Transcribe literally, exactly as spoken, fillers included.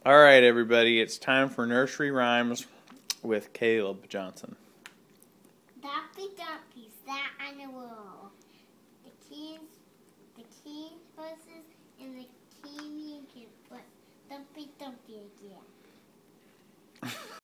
All right, everybody, it's time for Nursery Rhymes with Caleb Johnson. Daffy Dumpy's that I know.